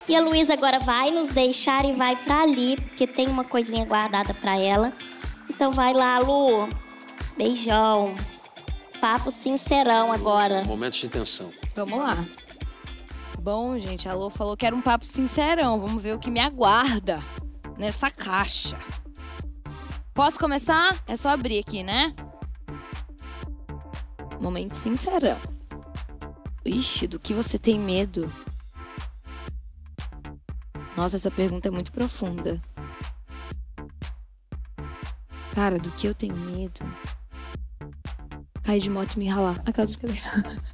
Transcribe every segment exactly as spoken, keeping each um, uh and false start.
E a Luísa agora vai nos deixar e vai pra ali, porque tem uma coisinha guardada pra ela. Então vai lá, Lu. Beijão. Papo sincerão agora. Momentos de tensão. Vamos lá. Bom, gente, a Lu falou que era um papo sincerão. Vamos ver o que me aguarda nessa caixa. Posso começar? É só abrir aqui, né? Momento sincerão. Ixi, do que você tem medo? Nossa, essa pergunta é muito profunda. Cara, do que eu tenho medo? Cair de moto e me ralar. Aquela de cadeira.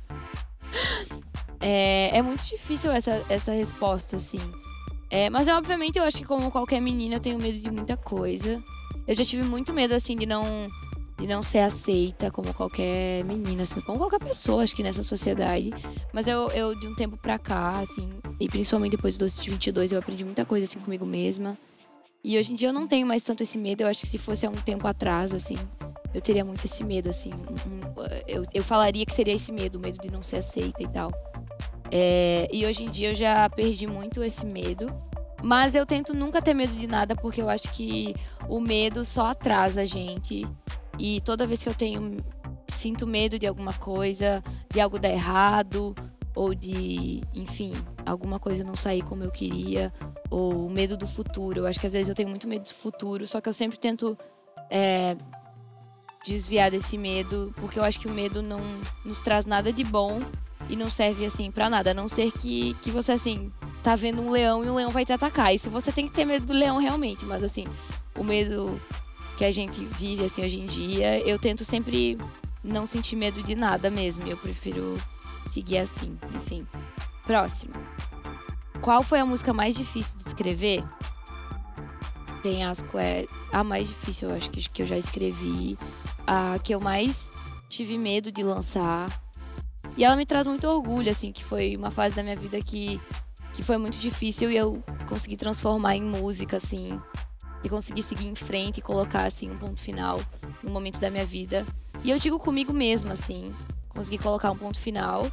É, é muito difícil essa, essa resposta, assim. É, mas, obviamente, eu acho que como qualquer menina, eu tenho medo de muita coisa. Eu já tive muito medo, assim, de não, de não ser aceita como qualquer menina, assim, como qualquer pessoa, acho que nessa sociedade. Mas eu, eu de um tempo pra cá, assim, e principalmente depois dos vinte e dois, eu aprendi muita coisa, assim, comigo mesma. E hoje em dia eu não tenho mais tanto esse medo. Eu acho que se fosse há um tempo atrás, assim, eu teria muito esse medo, assim. Um, eu, eu falaria que seria esse medo, o medo de não ser aceita e tal. É, e hoje em dia eu já perdi muito esse medo. Mas eu tento nunca ter medo de nada, porque eu acho que o medo só atrasa a gente. E toda vez que eu tenho, sinto medo de alguma coisa, de algo dar errado, ou de, enfim, alguma coisa não sair como eu queria, ou medo do futuro. Eu acho que às vezes eu tenho muito medo do futuro, só que eu sempre tento é, desviar desse medo, porque eu acho que o medo não nos traz nada de bom e não serve, assim, pra nada. A não ser que, que você, assim, tá vendo um leão e o leão vai te atacar. Isso você tem que ter medo do leão realmente, mas, assim, o medo que a gente vive, assim, hoje em dia, eu tento sempre não sentir medo de nada mesmo. Eu prefiro seguir assim, enfim. Próximo. Qual foi a música mais difícil de escrever? Penhasco é a mais difícil, eu acho, que, que eu já escrevi. A que eu mais tive medo de lançar. E ela me traz muito orgulho, assim, que foi uma fase da minha vida que, que foi muito difícil e eu consegui transformar em música, assim. E consegui seguir em frente e colocar, assim, um ponto final no momento da minha vida. E eu digo comigo mesma, assim, consegui colocar um ponto final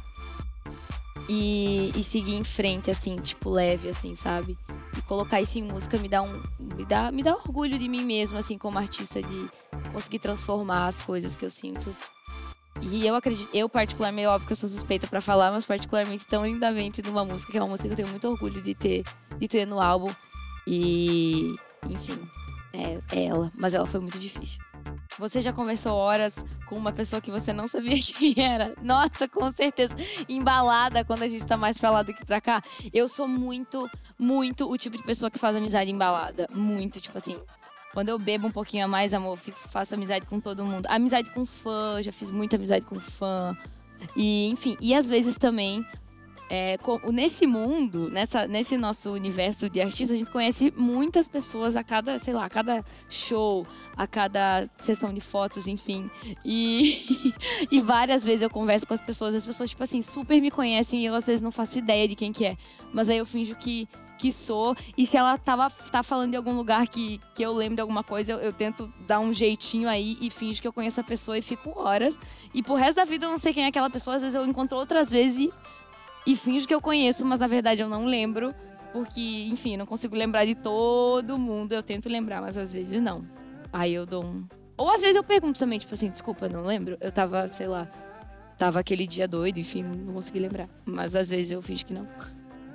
e, e seguir em frente, assim, tipo, leve, assim, sabe? E colocar isso em música me dá um me dá, me dá orgulho de mim mesma, assim, como artista, de conseguir transformar as coisas que eu sinto. E eu acredito, eu particularmente, óbvio que eu sou suspeita pra falar, mas particularmente tão lindamente numa música, que é uma música que eu tenho muito orgulho de ter, de ter no álbum. E, enfim, é, é ela, mas ela foi muito difícil. Você já conversou horas com uma pessoa que você não sabia quem era? Nossa, com certeza. Embalada, quando a gente tá mais pra lá do que pra cá. Eu sou muito, muito o tipo de pessoa que faz amizade embalada. Muito, tipo assim. Quando eu bebo um pouquinho a mais, amor, fico, faço amizade com todo mundo. Amizade com fã, já fiz muita amizade com fã. E, enfim, e às vezes também... É, com, nesse mundo, nessa, nesse nosso universo de artistas, a gente conhece muitas pessoas a cada, sei lá, a cada show, a cada sessão de fotos, enfim. E, e várias vezes eu converso com as pessoas, as pessoas, tipo assim, super me conhecem e eu às vezes não faço ideia de quem que é. Mas aí eu finjo que, que sou. E se ela tava, tá falando de algum lugar que, que eu lembro de alguma coisa, eu, eu tento dar um jeitinho aí e finjo que eu conheço a pessoa e fico horas. E pro resto da vida eu não sei quem é aquela pessoa, às vezes eu encontro outras vezes e... E finjo que eu conheço, mas na verdade eu não lembro. Porque, enfim, não consigo lembrar de todo mundo. Eu tento lembrar, mas às vezes não. Aí eu dou um... Ou às vezes eu pergunto também, tipo assim, desculpa, não lembro. Eu tava, sei lá, tava aquele dia doido, enfim, não consegui lembrar. Mas às vezes eu finjo que não.